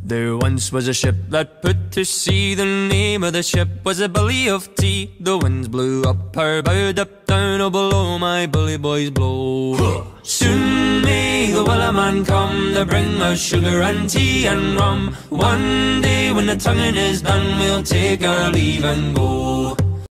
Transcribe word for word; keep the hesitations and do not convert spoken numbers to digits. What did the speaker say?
There once was a ship that put to sea. The name of the ship was a Billy of Tea. The winds blew up her bow, up down, oh below my bully boys blow. Soon may the Wellerman come to bring us sugar and tea and rum. One day when the tonguing is done, we'll take our leave and go.